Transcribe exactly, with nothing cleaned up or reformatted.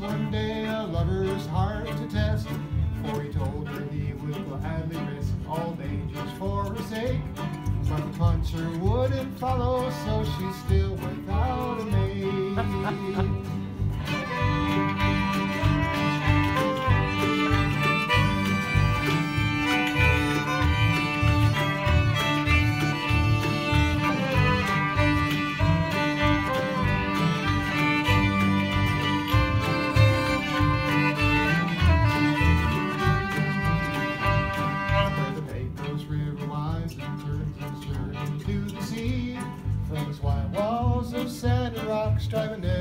one day a lover's heart to test, for he told her he would gladly risk all dangers for her sake. But the puncher wouldn't follow, so she's still without a mate. Driving